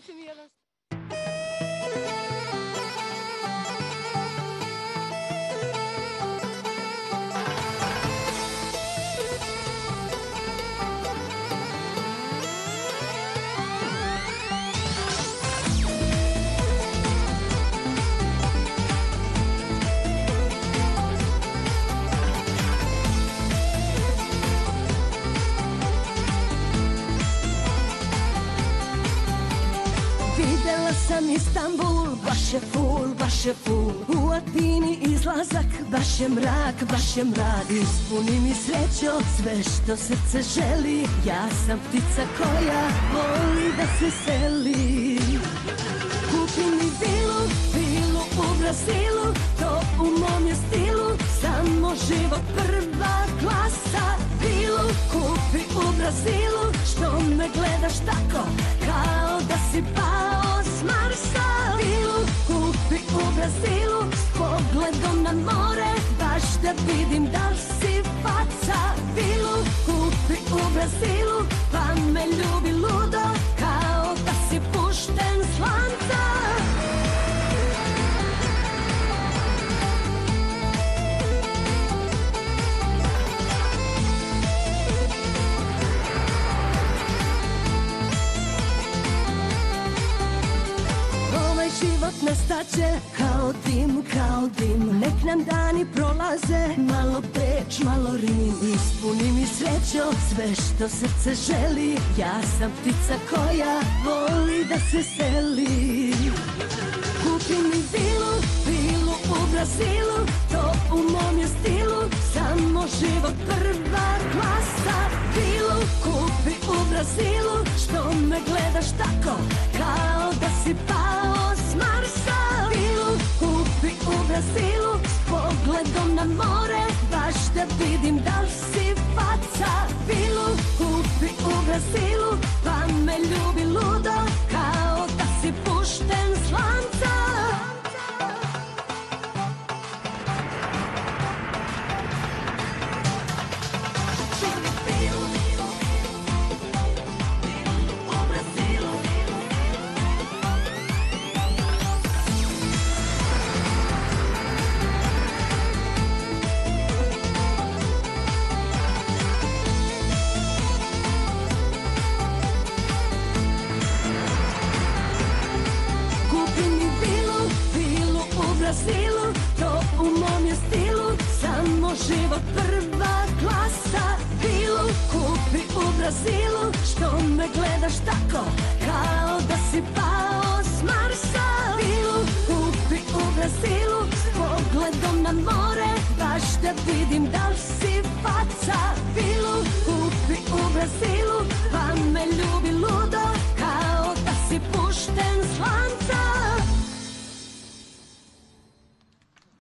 Videla sam Istanbul, baš je ful. U Atini izlazak, baš je mrak. Ispuni mi srećo sve što srce želi. Ja sam ptica koja voli da se seli. Kupi mi vilu u Brazilu, to u mom je stilu. Samo život prva klasa. Vilu kupi u Brazilu, što me gledaš tako kao da si pao s Marsa. Vilu kupi u Brazilu, s pogledom na more, baš da vidim da li si faca. Vilu kupi u Brazilu, pa me ljubi ludo, kao da si pušten s lanca. Život nastaće kao dim, nek nam dani prolaze, malo Beč, malo Rim. Ispuni mi srećo sve što srce želi, ja sam ptica koja voli da se seli. Kupi mi vilu u Brazilu, to u mom je stilu. Samo život prva klasa. Vilu kupi u Brazilu, što me gledaš tako kao da si pao s Marsa. Vilu kupi u Brazilu, s pogledom na more, baš da vidim da li si faca. Vilu kupi u Brazilu, pa me ljubi ludo, kao da si pušten s lanca. To u mom je stilu, samo život prva klasa. Vilu kupi u Brazilu, što me gledaš tako kao da si pao s Marsa. Vilu kupi u Brazilu, s pogledom na more, baš da vidim da li si